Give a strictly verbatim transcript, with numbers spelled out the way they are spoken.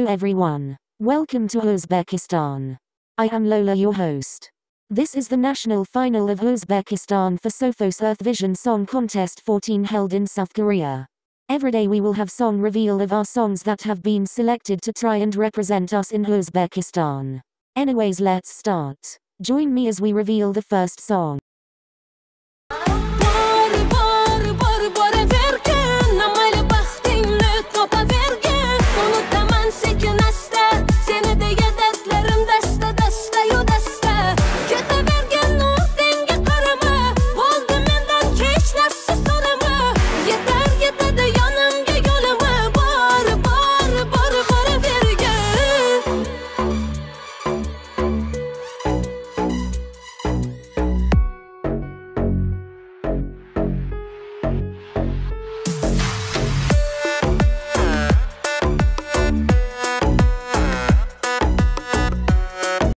Hello everyone. Welcome to Uzbekistan. I am Lola, your host. This is the national final of Uzbekistan for Sofos Earthvision Song Contest fourteen held in South Korea. Every day we will have song reveal of our songs that have been selected to try and represent us in Uzbekistan. Anyways, let's start. Join me as we reveal the first song.